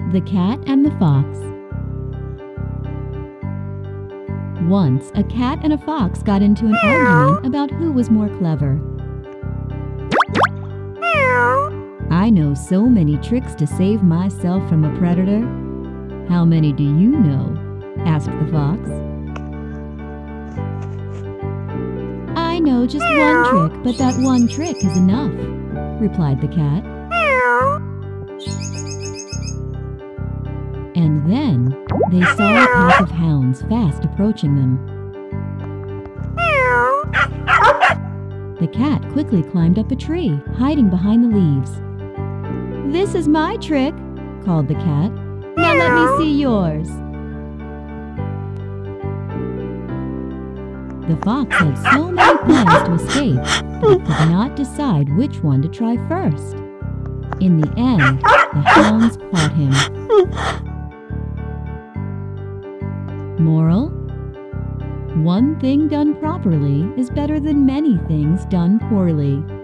The Cat and the Fox. Once, a cat and a fox got into an argument about who was more clever. "I know so many tricks to save myself from a predator." "How many do you know?" asked the fox. "I know just one trick, but that one trick is enough," replied the cat. And then they saw a pack of hounds fast approaching them. The cat quickly climbed up a tree, hiding behind the leaves. "This is my trick," called the cat. "Now let me see yours." The fox had so many plans to escape that he could not decide which one to try first. In the end, the hounds caught him. Moral: one thing done properly is better than many things done poorly.